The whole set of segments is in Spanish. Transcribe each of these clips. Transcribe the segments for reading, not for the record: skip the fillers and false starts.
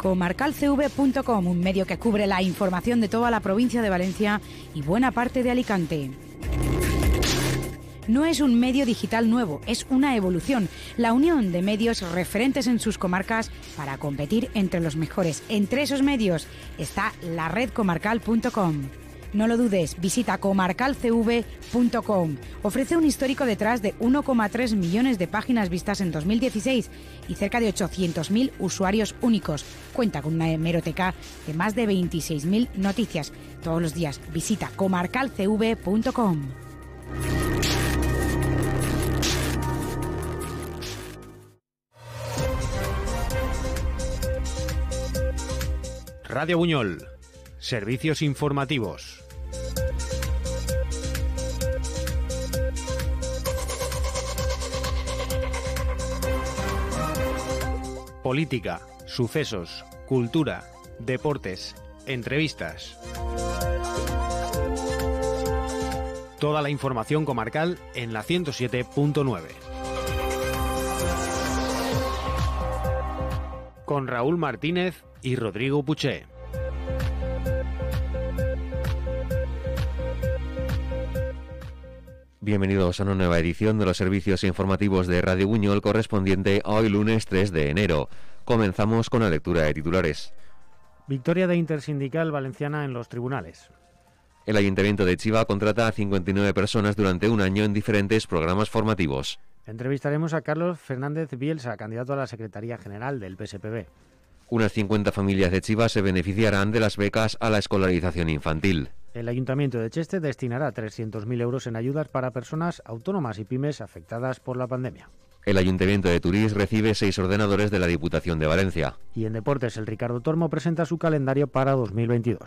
Comarcalcv.com, un medio que cubre la información de toda la provincia de Valencia y buena parte de Alicante. No es un medio digital nuevo, es una evolución, la unión de medios referentes en sus comarcas para competir entre los mejores. Entre esos medios está la red comarcal.com. No lo dudes, visita comarcalcv.com. Ofrece un histórico detrás de 1,3 millones de páginas vistas en 2016 y cerca de 800.000 usuarios únicos. Cuenta con una hemeroteca de más de 26.000 noticias. Todos los días visita comarcalcv.com. Radio Buñol. Servicios informativos. Política, sucesos, cultura, deportes, entrevistas. Toda la información comarcal en la 107.9. Con Raúl Martínez y Rodrigo Puché. Bienvenidos a una nueva edición de los servicios informativos de Radio Buñol correspondiente a hoy lunes 3 de enero. Comenzamos con la lectura de titulares. Victoria de Intersindical Valenciana en los tribunales. El Ayuntamiento de Chiva contrata a 59 personas durante un año en diferentes programas formativos. Entrevistaremos a Carlos Fernández Bielsa, candidato a la Secretaría General del PSPB. Unas 50 familias de Chiva se beneficiarán de las becas a la escolarización infantil. El Ayuntamiento de Cheste destinará 300.000 euros en ayudas para personas autónomas y pymes afectadas por la pandemia. El Ayuntamiento de Turís recibe 6 ordenadores de la Diputación de Valencia. Y en deportes, el Ricardo Tormo presenta su calendario para 2022.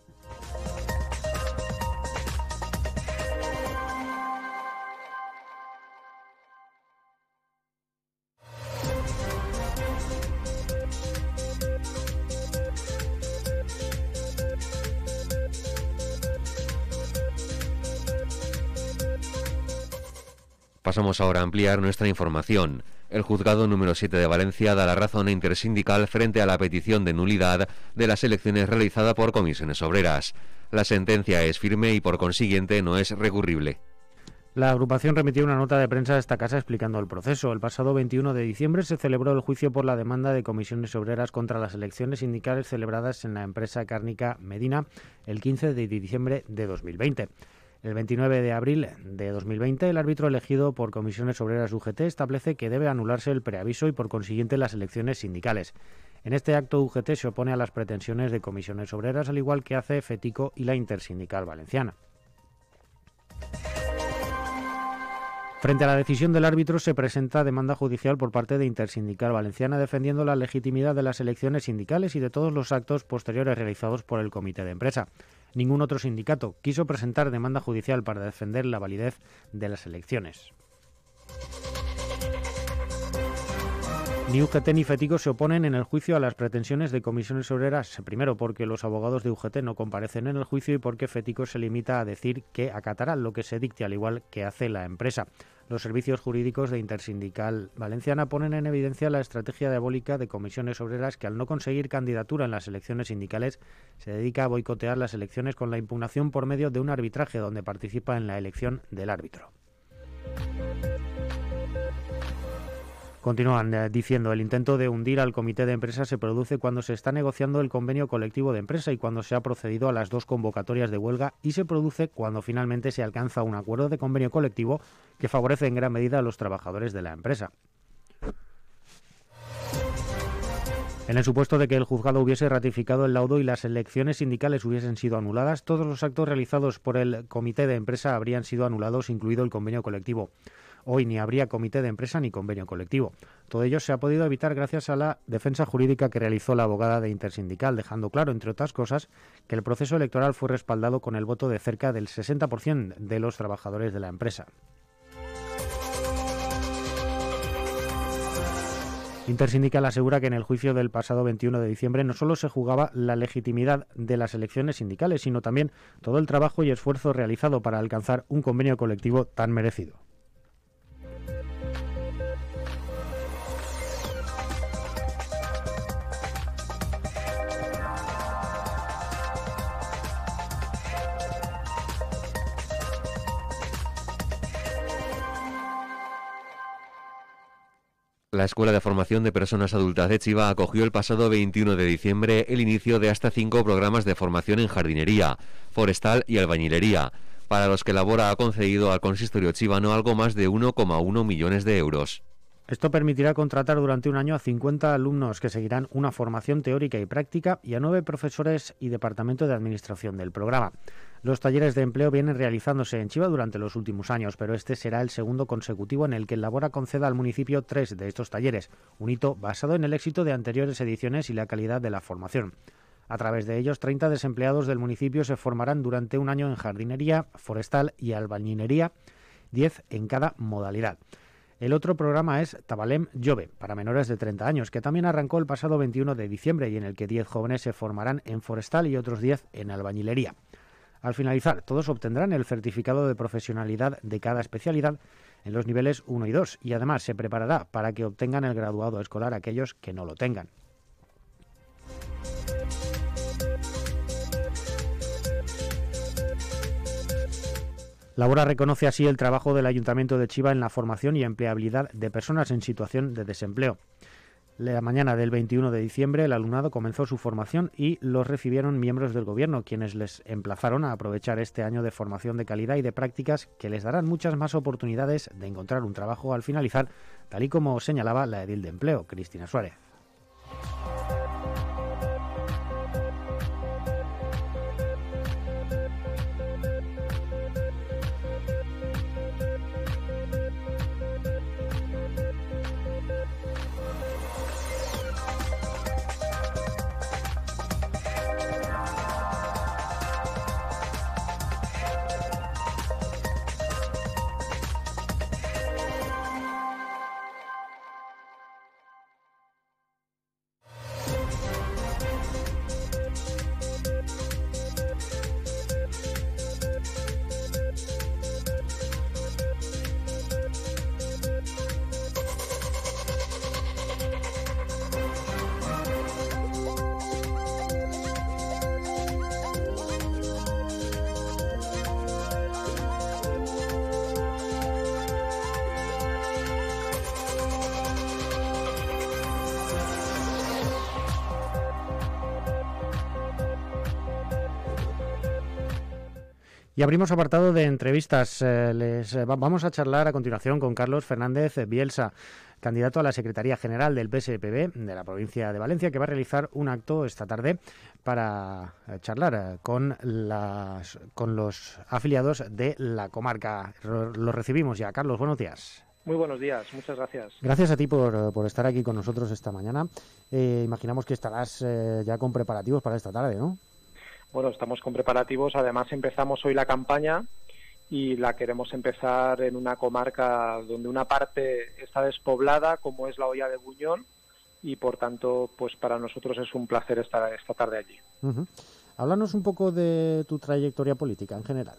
Pasamos ahora a ampliar nuestra información. El juzgado número 7 de Valencia da la razón a Intersindical frente a la petición de nulidad de las elecciones realizada por comisiones obreras. La sentencia es firme y por consiguiente no es recurrible. La agrupación remitió una nota de prensa a esta casa explicando el proceso. El pasado 21 de diciembre se celebró el juicio por la demanda de comisiones obreras contra las elecciones sindicales celebradas en la empresa cárnica Medina el 15 de diciembre de 2020. El 29 de abril de 2020, el árbitro elegido por Comisiones Obreras UGT establece que debe anularse el preaviso y por consiguiente las elecciones sindicales. En este acto, UGT se opone a las pretensiones de Comisiones Obreras, al igual que hace FETICO y la Intersindical Valenciana. Frente a la decisión del árbitro se presenta demanda judicial por parte de Intersindical Valenciana defendiendo la legitimidad de las elecciones sindicales y de todos los actos posteriores realizados por el comité de empresa. Ningún otro sindicato quiso presentar demanda judicial para defender la validez de las elecciones. Ni UGT ni FETICO se oponen en el juicio a las pretensiones de comisiones obreras, primero porque los abogados de UGT no comparecen en el juicio y porque FETICO se limita a decir que acatará lo que se dicte al igual que hace la empresa. Los servicios jurídicos de Intersindical Valenciana ponen en evidencia la estrategia diabólica de comisiones obreras que al no conseguir candidatura en las elecciones sindicales se dedica a boicotear las elecciones con la impugnación por medio de un arbitraje donde participa en la elección del árbitro. Continúan diciendo, el intento de hundir al comité de empresa se produce cuando se está negociando el convenio colectivo de empresa y cuando se ha procedido a las 2 convocatorias de huelga y se produce cuando finalmente se alcanza un acuerdo de convenio colectivo que favorece en gran medida a los trabajadores de la empresa. En el supuesto de que el juzgado hubiese ratificado el laudo y las elecciones sindicales hubiesen sido anuladas, todos los actos realizados por el comité de empresa habrían sido anulados, incluido el convenio colectivo. Hoy ni habría comité de empresa ni convenio colectivo. Todo ello se ha podido evitar gracias a la defensa jurídica que realizó la abogada de Intersindical, dejando claro, entre otras cosas, que el proceso electoral fue respaldado con el voto de cerca del 60% de los trabajadores de la empresa. Intersindical asegura que en el juicio del pasado 21 de diciembre no solo se juzgaba la legitimidad de las elecciones sindicales, sino también todo el trabajo y esfuerzo realizado para alcanzar un convenio colectivo tan merecido. La Escuela de Formación de Personas Adultas de Chiva acogió el pasado 21 de diciembre el inicio de hasta 5 programas de formación en jardinería, forestal y albañilería, para los que Labora ha concedido al consistorio chivano algo más de 1,1 millones de euros. Esto permitirá contratar durante un año a 50 alumnos que seguirán una formación teórica y práctica y a 9 profesores y departamento de administración del programa. Los talleres de empleo vienen realizándose en Chiva durante los últimos años, pero este será el segundo consecutivo en el que Labora conceda al municipio 3 de estos talleres, un hito basado en el éxito de anteriores ediciones y la calidad de la formación. A través de ellos, 30 desempleados del municipio se formarán durante un año en jardinería, forestal y albañilería, 10 en cada modalidad. El otro programa es Tabalem Jove, para menores de 30 años, que también arrancó el pasado 21 de diciembre y en el que 10 jóvenes se formarán en forestal y otros 10 en albañilería. Al finalizar, todos obtendrán el certificado de profesionalidad de cada especialidad en los niveles 1 y 2 y además se preparará para que obtengan el graduado escolar aquellos que no lo tengan. Labora reconoce así el trabajo del Ayuntamiento de Chiva en la formación y empleabilidad de personas en situación de desempleo. La mañana del 21 de diciembre el alumnado comenzó su formación y los recibieron miembros del Gobierno, quienes les emplazaron a aprovechar este año de formación de calidad y de prácticas que les darán muchas más oportunidades de encontrar un trabajo al finalizar, tal y como señalaba la edil de Empleo, Cristina Suárez. Y abrimos apartado de entrevistas. Vamos a charlar a continuación con Carlos Fernández Bielsa, candidato a la Secretaría General del PSPB de la provincia de Valencia, que va a realizar un acto esta tarde para charlar con los afiliados de la comarca. Los recibimos ya. Carlos, buenos días. Muy buenos días, muchas gracias. Gracias a ti por estar aquí con nosotros esta mañana. Imaginamos que estarás ya con preparativos para esta tarde, ¿no? Bueno, estamos con preparativos. Además, empezamos hoy la campaña y la queremos empezar en una comarca donde una parte está despoblada, como es la Hoya de Buñol, y por tanto, pues para nosotros es un placer estar esta tarde allí. Uh-huh. Háblanos un poco de tu trayectoria política en general.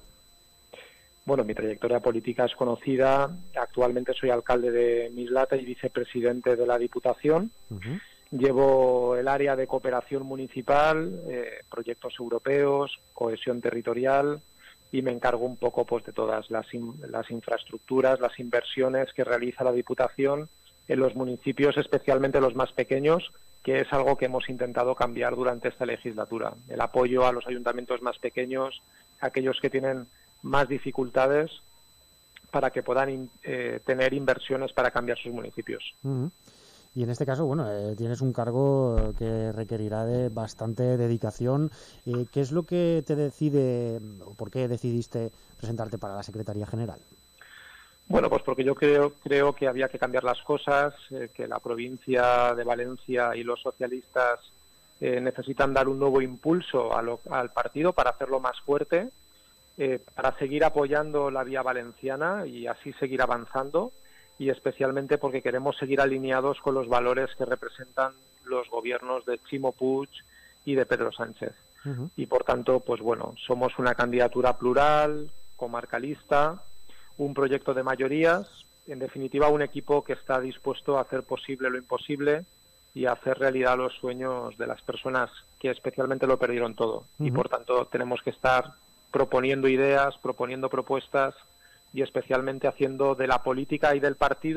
Bueno, mi trayectoria política es conocida. Actualmente soy alcalde de Mislata y vicepresidente de la Diputación. Uh-huh. Llevo el área de cooperación municipal, proyectos europeos, cohesión territorial y me encargo un poco pues de todas las infraestructuras, las inversiones que realiza la Diputación en los municipios, especialmente los más pequeños, que es algo que hemos intentado cambiar durante esta legislatura. El apoyo a los ayuntamientos más pequeños, aquellos que tienen más dificultades, para que puedan tener inversiones para cambiar sus municipios. Uh-huh. Y en este caso, bueno, tienes un cargo que requerirá de bastante dedicación. ¿Qué es lo que te decide o por qué decidiste presentarte para la Secretaría General? Bueno, pues porque yo creo que había que cambiar las cosas, que la provincia de Valencia y los socialistas necesitan dar un nuevo impulso al partido para hacerlo más fuerte, para seguir apoyando la vía valenciana y así seguir avanzando. Y especialmente porque queremos seguir alineados con los valores que representan los gobiernos de Ximo Puig y de Pedro Sánchez. Uh-huh. Y por tanto, pues bueno, somos una candidatura plural, comarcalista, un proyecto de mayorías, en definitiva un equipo que está dispuesto a hacer posible lo imposible y a hacer realidad los sueños de las personas que especialmente lo perdieron todo. Uh-huh. Y por tanto tenemos que estar proponiendo ideas, proponiendo propuestas y especialmente haciendo de la política y del partido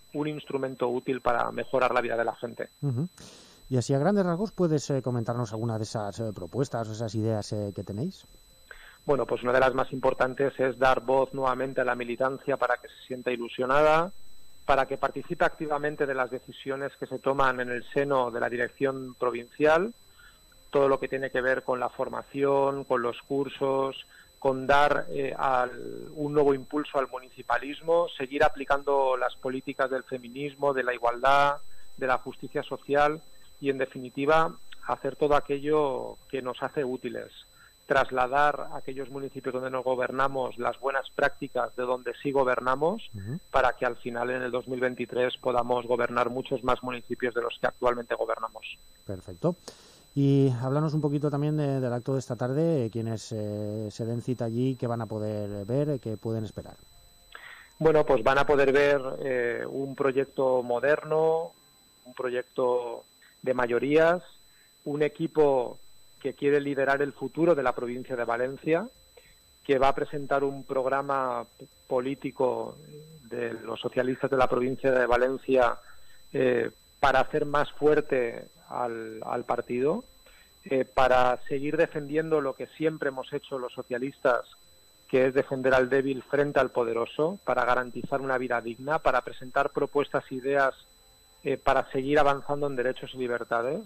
un instrumento útil para mejorar la vida de la gente. Uh-huh. Y así a grandes rasgos, ¿puedes comentarnos alguna de esas propuestas o esas ideas que tenéis? Bueno, pues una de las más importantes es dar voz nuevamente a la militancia para que se sienta ilusionada, para que participe activamente de las decisiones que se toman en el seno de la dirección provincial, todo lo que tiene que ver con la formación, con los cursos, con dar un nuevo impulso al municipalismo, seguir aplicando las políticas del feminismo, de la igualdad, de la justicia social y, en definitiva, hacer todo aquello que nos hace útiles. Trasladar a aquellos municipios donde no gobernamos las buenas prácticas de donde sí gobernamos, para que al final, en el 2023, podamos gobernar muchos más municipios de los que actualmente gobernamos. Perfecto. Y háblanos un poquito también del acto de esta tarde, quienes se den cita allí, qué van a poder ver, qué pueden esperar. Bueno, pues van a poder ver un proyecto moderno, un proyecto de mayorías, un equipo que quiere liderar el futuro de la provincia de Valencia, que va a presentar un programa político de los socialistas de la provincia de Valencia para hacer más fuerte al partido, para seguir defendiendo lo que siempre hemos hecho los socialistas, que es defender al débil frente al poderoso, para garantizar una vida digna, para presentar propuestas e ideas para seguir avanzando en derechos y libertades.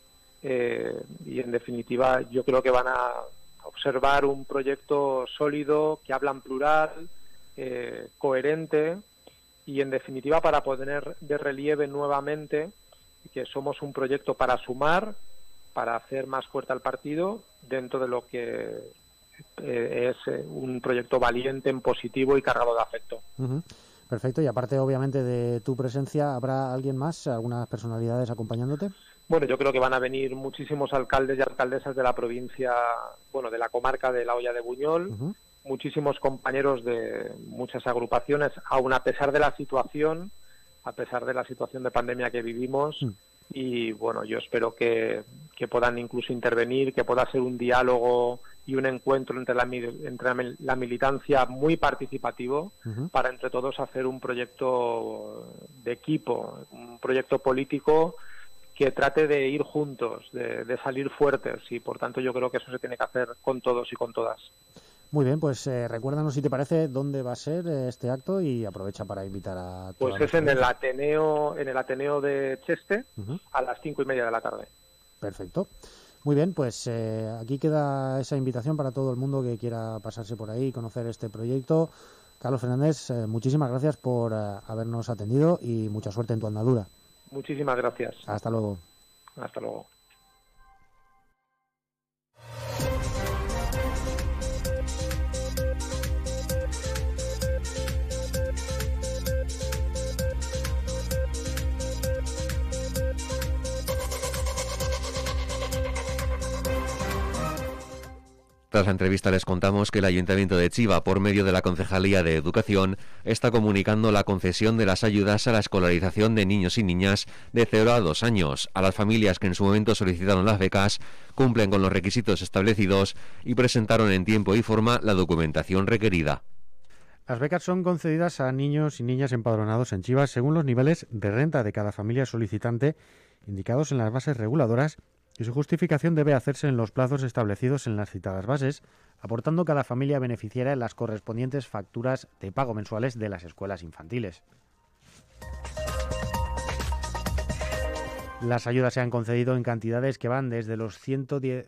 Y en definitiva yo creo que van a observar un proyecto sólido, que habla en plural, coherente, y en definitiva para poner de relieve nuevamente que somos un proyecto para sumar, para hacer más fuerte al partido dentro de lo que es un proyecto valiente, en positivo y cargado de afecto. Uh-huh. Perfecto. Y aparte, obviamente, de tu presencia, ¿habrá alguien más, algunas personalidades acompañándote? Bueno, yo creo que van a venir muchísimos alcaldes y alcaldesas de la provincia, bueno, de la comarca de la Hoya de Buñol, uh-huh. Muchísimos compañeros de muchas agrupaciones, aun a pesar de la situación de pandemia que vivimos, y bueno, yo espero que puedan incluso intervenir, que pueda ser un diálogo y un encuentro entre la militancia muy participativo, uh-huh. para entre todos hacer un proyecto de equipo, un proyecto político que trate de ir juntos, de salir fuertes, y por tanto yo creo que eso se tiene que hacer con todos y con todas. Muy bien, pues recuérdanos, si te parece, dónde va a ser este acto, y aprovecha para invitar a todos. Pues es en el Ateneo de Cheste, uh-huh. a las 5:30 de la tarde. Perfecto. Muy bien, pues aquí queda esa invitación para todo el mundo que quiera pasarse por ahí y conocer este proyecto. Carlos Fernández, muchísimas gracias por habernos atendido y mucha suerte en tu andadura. Muchísimas gracias. Hasta luego. Hasta luego. Tras la entrevista les contamos que el Ayuntamiento de Chiva, por medio de la Concejalía de Educación, está comunicando la concesión de las ayudas a la escolarización de niños y niñas de 0 a 2 años a las familias que en su momento solicitaron las becas, cumplen con los requisitos establecidos y presentaron en tiempo y forma la documentación requerida. Las becas son concedidas a niños y niñas empadronados en Chiva según los niveles de renta de cada familia solicitante indicados en las bases reguladoras, y su justificación debe hacerse en los plazos establecidos en las citadas bases, aportando cada familia beneficiaria en las correspondientes facturas de pago mensuales de las escuelas infantiles. Las ayudas se han concedido en cantidades que van desde los 110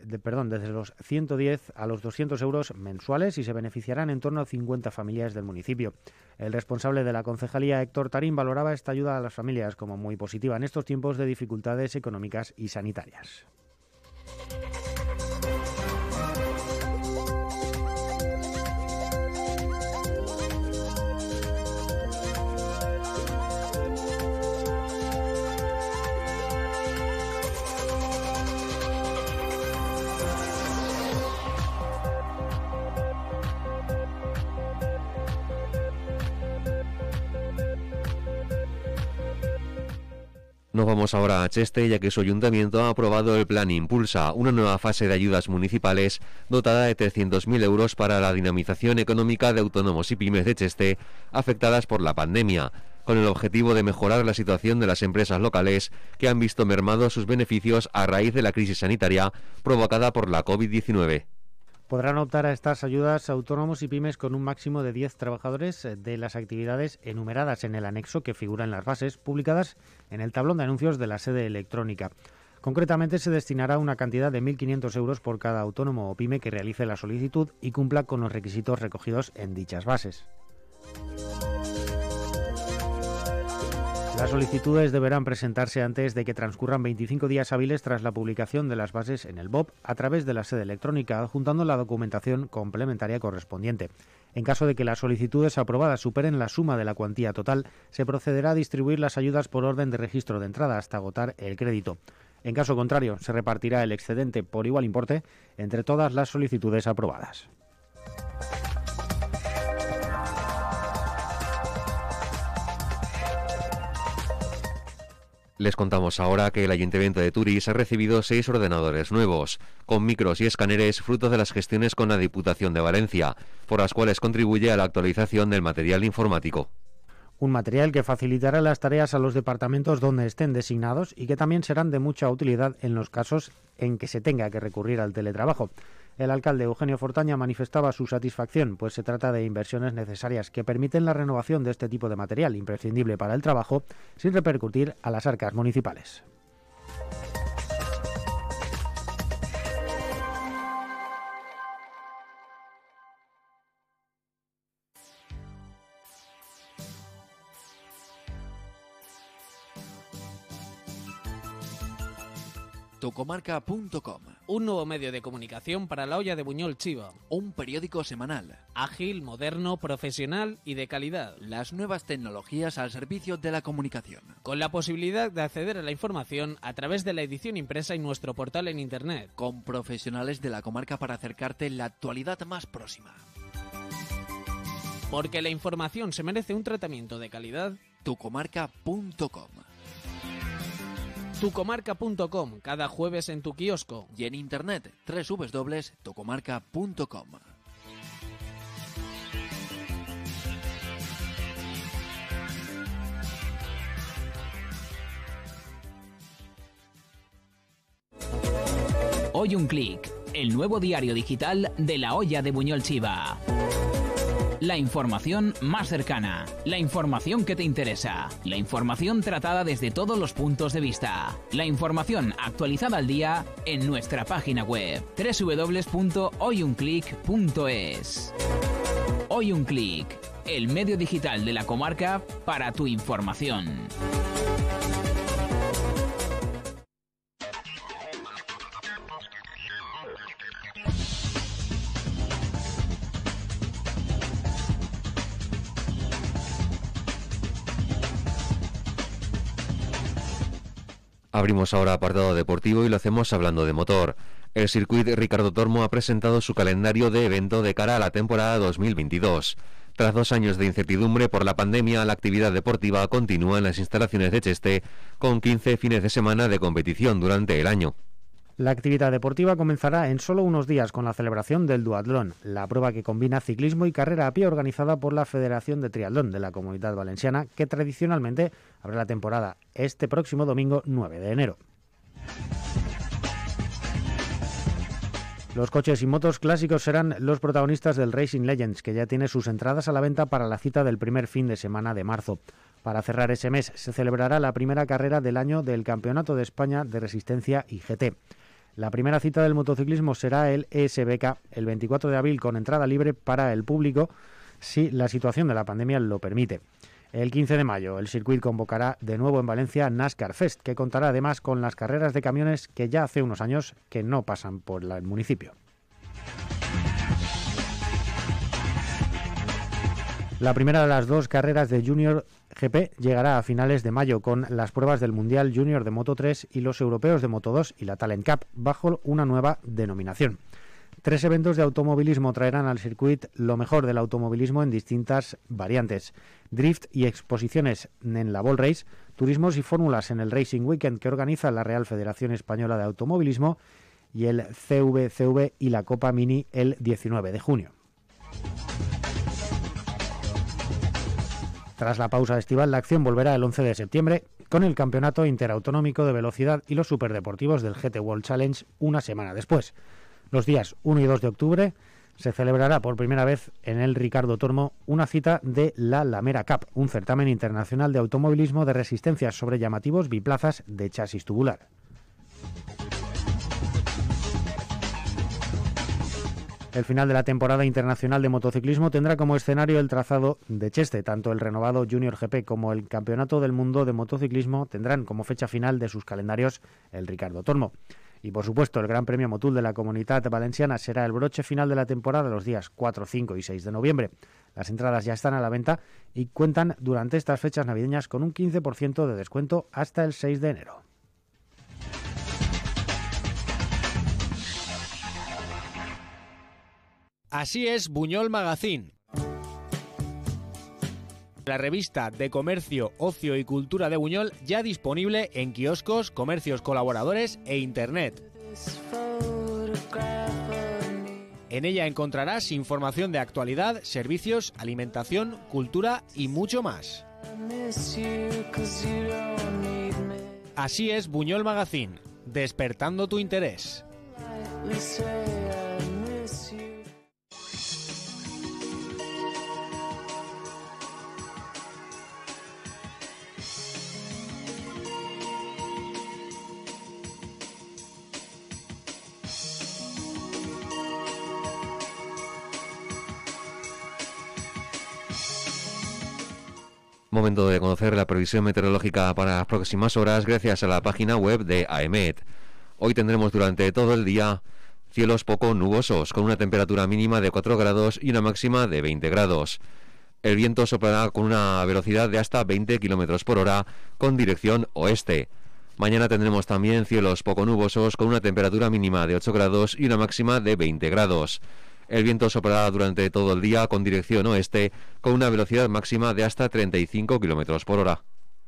a los 200 euros mensuales, y se beneficiarán en torno a 50 familias del municipio. El responsable de la concejalía, Héctor Tarín, valoraba esta ayuda a las familias como muy positiva en estos tiempos de dificultades económicas y sanitarias. Nos vamos ahora a Cheste, ya que su ayuntamiento ha aprobado el Plan Impulsa, una nueva fase de ayudas municipales dotada de 300.000 euros para la dinamización económica de autónomos y pymes de Cheste afectadas por la pandemia. con el objetivo de mejorar la situación de las empresas locales que han visto mermados sus beneficios a raíz de la crisis sanitaria provocada por la COVID-19. Podrán optar a estas ayudas autónomos y pymes con un máximo de 10 trabajadores de las actividades enumeradas en el anexo que figura en las bases publicadas en el tablón de anuncios de la sede electrónica. Concretamente, se destinará una cantidad de 1.500 euros por cada autónomo o pyme que realice la solicitud y cumpla con los requisitos recogidos en dichas bases. Las solicitudes deberán presentarse antes de que transcurran 25 días hábiles tras la publicación de las bases en el BOP a través de la sede electrónica, adjuntando la documentación complementaria correspondiente. En caso de que las solicitudes aprobadas superen la suma de la cuantía total, se procederá a distribuir las ayudas por orden de registro de entrada hasta agotar el crédito. En caso contrario, se repartirá el excedente por igual importe entre todas las solicitudes aprobadas. Les contamos ahora que el Ayuntamiento de Turís ha recibido 6 ordenadores nuevos, con micros y escáneres fruto de las gestiones con la Diputación de Valencia, por las cuales contribuye a la actualización del material informático. Un material que facilitará las tareas a los departamentos donde estén designados y que también serán de mucha utilidad en los casos en que se tenga que recurrir al teletrabajo. El alcalde Eugenio Fortaña manifestaba su satisfacción, pues se trata de inversiones necesarias que permiten la renovación de este tipo de material imprescindible para el trabajo sin repercutir a las arcas municipales. Tucomarca.com, un nuevo medio de comunicación para la olla de Buñol Chiva. un periódico semanal. Ágil, moderno, profesional y de calidad. Las nuevas tecnologías al servicio de la comunicación. Con la posibilidad de acceder a la información a través de la edición impresa y nuestro portal en internet. Con profesionales de la comarca para acercarte la actualidad más próxima. Porque la información se merece un tratamiento de calidad. Tucomarca.com. Tucomarca.com, cada jueves en tu kiosco. Y en internet, www.tucomarca.com. Hoy un clic, el nuevo diario digital de la olla de Buñol Chiva. La información más cercana, la información que te interesa, la información tratada desde todos los puntos de vista, la información actualizada al día en nuestra página web www.hoyunclick.es. Hoy un clic, el medio digital de la comarca para tu información. Abrimos ahora apartado deportivo y lo hacemos hablando de motor. El Circuit Ricardo Tormo ha presentado su calendario de evento de cara a la temporada 2022. Tras 2 años de incertidumbre por la pandemia, la actividad deportiva continúa en las instalaciones de Cheste, con 15 fines de semana de competición durante el año. La actividad deportiva comenzará en solo unos días con la celebración del duatlón, la prueba que combina ciclismo y carrera a pie organizada por la Federación de Triatlón de la Comunidad Valenciana, que tradicionalmente abre la temporada este próximo domingo 9 de enero. Los coches y motos clásicos serán los protagonistas del Racing Legends, que ya tiene sus entradas a la venta para la cita del primer fin de semana de marzo. Para cerrar ese mes se celebrará la primera carrera del año del Campeonato de España de Resistencia y GT. La primera cita del motociclismo será el ESBK el 24 de abril con entrada libre para el público si la situación de la pandemia lo permite. El 15 de mayo el circuit convocará de nuevo en Valencia NASCAR Fest, que contará además con las carreras de camiones que ya hace unos años que no pasan por el municipio. La primera de las 2 carreras de Junior GP llegará a finales de mayo con las pruebas del Mundial Junior de Moto 3 y los europeos de Moto 2 y la Talent Cup bajo una nueva denominación. 3 eventos de automovilismo traerán al circuit lo mejor del automovilismo en distintas variantes. Drift y exposiciones en la Ball Race, turismos y fórmulas en el Racing Weekend que organiza la Real Federación Española de Automovilismo y el CVCV y la Copa Mini el 19 de junio. Tras la pausa estival, la acción volverá el 11 de septiembre con el Campeonato Interautonómico de Velocidad y los Superdeportivos del GT World Challenge una semana después. Los días 1 y 2 de octubre se celebrará por primera vez en el Ricardo Tormo una cita de la Lamera Cup, un certamen internacional de automovilismo de resistencias sobre llamativos biplazas de chasis tubular. El final de la temporada internacional de motociclismo tendrá como escenario el trazado de Cheste. Tanto el renovado Junior GP como el Campeonato del Mundo de Motociclismo tendrán como fecha final de sus calendarios el Ricardo Tormo. Y por supuesto el Gran Premio Motul de la Comunitat Valenciana será el broche final de la temporada los días 4, 5 y 6 de noviembre. Las entradas ya están a la venta y cuentan durante estas fechas navideñas con un 15% de descuento hasta el 6 de enero. Así es Buñol Magazine, la revista de comercio, ocio y cultura de Buñol, ya disponible en kioscos, comercios colaboradores e internet. En ella encontrarás información de actualidad, servicios, alimentación, cultura y mucho más. Así es Buñol Magazine, despertando tu interés. Momento de conocer la previsión meteorológica para las próximas horas gracias a la página web de AEMET. Hoy tendremos durante todo el día cielos poco nubosos, con una temperatura mínima de 4 grados y una máxima de 20 grados. El viento soplará con una velocidad de hasta 20 km por hora con dirección oeste. Mañana tendremos también cielos poco nubosos con una temperatura mínima de 8 grados y una máxima de 20 grados. El viento soplará durante todo el día con dirección oeste con una velocidad máxima de hasta 35 km por hora.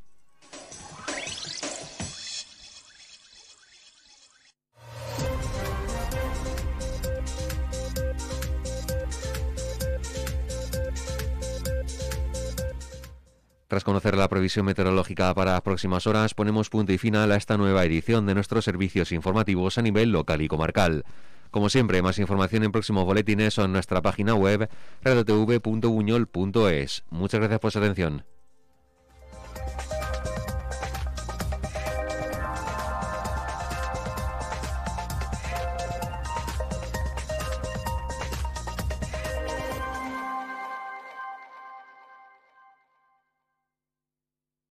Tras conocer la previsión meteorológica para las próximas horas, ponemos punto y final a esta nueva edición de nuestros servicios informativos a nivel local y comarcal. Como siempre, más información en próximos boletines o en nuestra página web radiotv.buñol.es. Muchas gracias por su atención.